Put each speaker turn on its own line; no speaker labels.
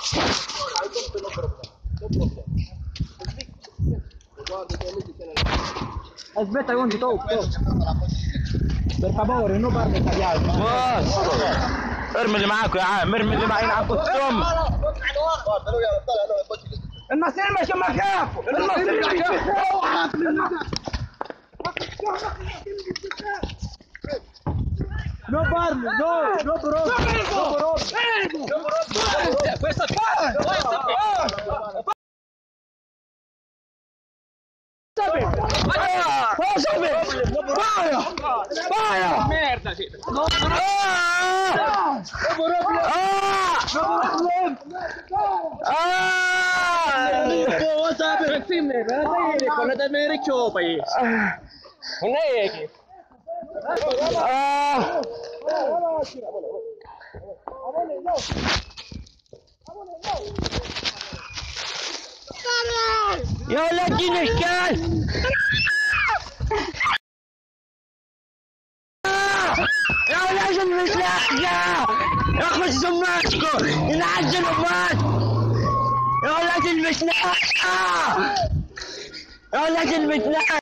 Aspetta, conti, top. Per favore, non parli italiano.
ارمي اللي معاكم يا عم، ارمي اللي معاكم السم.
المصريين مش مكانكم. المصريين مش No parli, no problem. Questa merda, sì.
يا ولد الكلب، يا ولد المسلاحة، اخذ سماعتكم ينعجل مات. يا ولد المسلاحة، يا ولد المسلاحة.